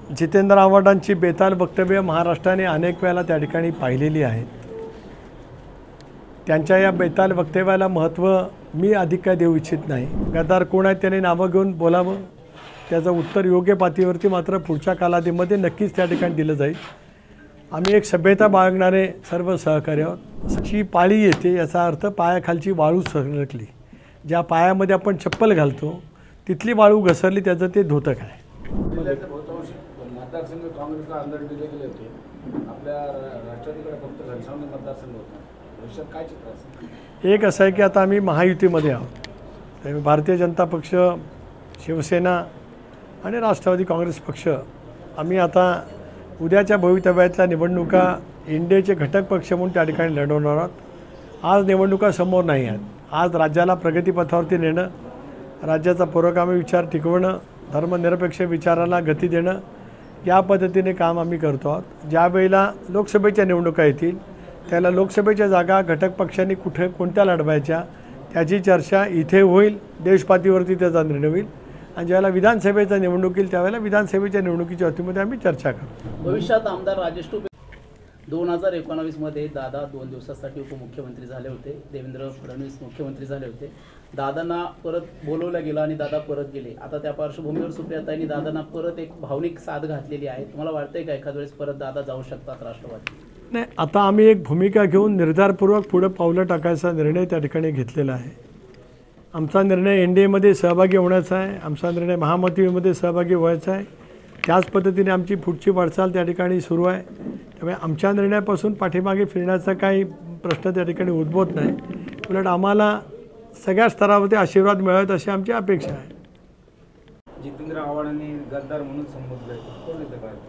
जितेंद्र आव्हाडांची बेताल वक्तव्य महाराष्ट्राने अनेक वेळा त्या ठिकाणी पाहिलेली आहेत। त्यांच्या या बेताल वक्तव्याला महत्त्व मी अधिक काय देऊ इच्छित नाही। गद्दार कोण आहेत त्याने नावं घेऊन बोलावं, त्याचं उत्तर योग्य पातळीवरती मात्र पुढच्या कालावधीमध्ये नक्कीच त्या ठिकाणी दिलं जाईल। आम्ही एक सभ्यता बाळगणारे सर्व सहकारी आहोत। अशी पाळी येते याचा अर्थ पायाखालची वाळू सरकली, ज्या पायामध्ये आपण चप्पल घालतो तिथली वाळू घसरली त्याचं ते धोतक आहे। मतदारसंघ काँग्रेसला अंदर दिले गेले होते, आपल्या राष्ट्रवादीकडे फक्त घनसावंगी मतदारसंघ होता। भविष्यात काय चित्र असेल? एक असं आहे की आता आम्ही महायुतीमध्ये आहोत, त्यामुळे भारतीय जनता पक्ष, शिवसेना आणि राष्ट्रवादी काँग्रेस पक्ष आम्ही आता उद्याच्या भवितव्यातल्या निवडणुका इंडियाचे घटक पक्ष म्हणून त्या ठिकाणी लढवणार आहोत। आज निवडणुका समोर नाही आहेत। आज राज्याला प्रगतीपथावरती नेणं, राज्याचा पुरोगामी विचार टिकवणं, धर्मनिरपेक्ष विचाराला गती देणं, या पद्धतीने काम आम्ही करतो आहोत। ज्या वेळेला लोकसभेच्या निवडणुका येतील त्याला लोकसभेच्या जागा घटक पक्षांनी कुठे कोणत्या लढवायच्या त्याची चर्चा इथे होईल, देशपातळीवरती त्याचा निर्णय होईल। आणि ज्यावेळेला विधानसभेचा निवडणूक येईल त्यावेळेला विधानसभेच्या निवडणुकीच्या वतीमध्ये आम्ही चर्चा करू। भविष्यात आमदार राजेश टोपे 2019 मध्ये दादा 2 दिवसासाठी उपमुख्यमंत्री झाले होते, देवेंद्र फडणवीस मुख्यमंत्री झाले होते। दादांना परत बोलवलं गेलं आणि दादा परत गेले। आता त्या पार्श्वभूमीवर सुप्रियाताईंनी दादांना परत एक भावनिक साथ घातलेली आहे। तुम्हाला वाटतंय का एखाद वेळेस परत दादा जाऊ शकतात राष्ट्रवादी? नाही, आता आम्ही एक भूमिका घेऊन निर्धारपूर्वक पुढे पावलं टाकायचा निर्णय त्या ठिकाणी घेतलेला आहे। आमचा निर्णय NDAमध्ये सहभागी होण्याचा आहे, आमचा निर्णय महायुतीमध्ये सहभागी व्हायचा आहे। त्याच पद्धतीने आमची पुढची वाटचाल त्या ठिकाणी सुरू आहे। त्यामुळे आमच्या निर्णयापासून पाठीमागे फिरण्याचा काही प्रश्न त्या ठिकाणी उद्भवत नाही। उलट आम्हाला सगळ्या स्तरावरती आशीर्वाद मिळावेत अशी आमची अपेक्षा आहे। जितेंद्र आव्हाडांनी गद्दार म्हणून संबोधले, कोण येते काय?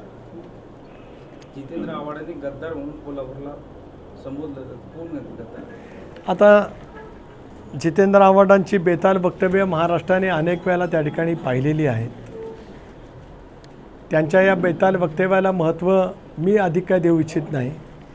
जितेंद्र आव्हाडांनी गद्दार म्हणून कोल्हापूरला संबोधलं, कोण येते गद्दार? आता जितेंद्र आव्हाडांची बेताल वक्तव्य महाराष्ट्राने अनेक वेळा त्या ठिकाणी पाहिलेली आहेत। त्यांच्या या बेताल वक्तव्याला महत्त्व मी अधिक काय देऊ इच्छित नाही।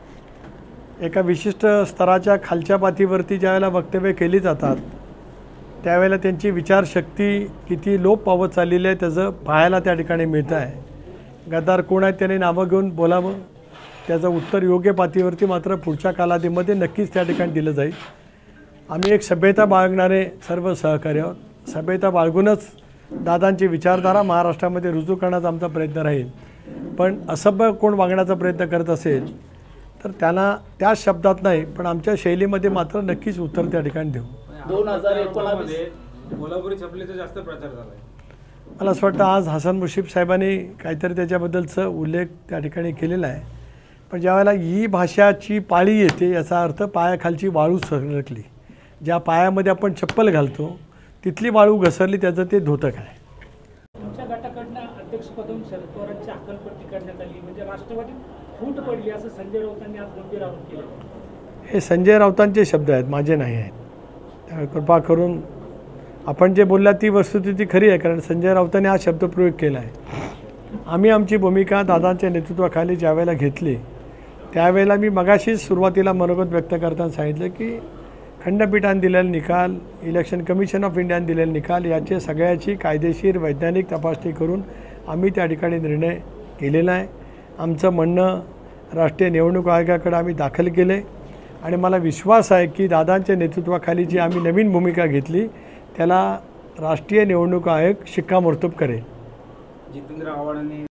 एका विशिष्ट स्तराच्या खालच्या पातळीवरती ज्यावेळेला वक्तव्य केली जातात त्यावेळेला त्यांची विचारशक्ती किती लोप पावत चाललेली आहे त्याचं पाहायला त्या ठिकाणी मिळतं आहे। गद्दार कोण आहेत त्याने नावं घेऊन बोलावं, त्याचं उत्तर योग्य पातळीवरती मात्र पुढच्या कालावधीमध्ये नक्कीच त्या ठिकाणी दिलं जाईल। आम्ही एक सभ्यता बाळगणारे सर्व सहकारी आहोत। सभ्यता बाळगूनच दादांची विचारधारा महाराष्ट्रामध्ये रुजू करण्याचा आमचा प्रयत्न राहील। पण असभ्य कोण वागण्याचा प्रयत्न करत असेल तर त्याला त्या शब्दात नाही पण आमच्या शैलीमध्ये मात्र नक्कीच उत्तर त्या ठिकाणी देऊ। 2019 मध्ये कोल्हापुरी चपलीचा जास्त प्रचार झाला आहे। मला असं वाटतं आज हसन मुश्रीफ साहेबांनी काहीतरी त्याच्याबद्दलचं उल्लेख त्या ठिकाणी केलेला आहे। पण ज्यावेळेला ही भाषाची पाळी येते याचा अर्थ पायाखालची वाळू सरकली, ज्या पायामध्ये आपण चप्पल घालतो तिथली वाळू घसरली त्याचं ते धोतक आहे। तुमच्या गटाकडनं अध्यक्षपदावरून शरद पवारांची हकालपट्टी करण्यात आली, म्हणजे राष्ट्रवादी फूट पडली असं संजय राऊतांनी आज गंभीर आरोप केले। हे संजय राऊतांचे शब्द आहेत, माझे नाही आहेत। त्यामुळे कृपा करून आपण जे बोलला ती वस्तुस्थिती खरी आहे, कारण संजय राऊतांनी हा शब्दप्रयोग केला आहे। आम्ही आमची भूमिका दादांच्या नेतृत्वाखाली ज्यावेळेला घेतली त्यावेळेला मी मगाशीच सुरुवातीला मनोगत व्यक्त करताना सांगितलं की खंडपीठाने दिलेला निकाल, इलेक्शन कमिशन ऑफ इंडियाने दिलेला निकाल याचे सगळ्याची कायदेशीर वैज्ञानिक तपासणी करून आम्ही त्या ठिकाणी निर्णय केलेला आहे। आमचं म्हणणं राष्ट्रीय निवडणूक आयोगाकडे आम्ही दाखल केले आणि मला विश्वास आहे की दादांच्या नेतृत्वाखाली जी आम्ही नवीन भूमिका घेतली त्याला राष्ट्रीय निवडणूक आयोग शिक्कामोर्तब करेल। जितेंद्र आव्हाडांनी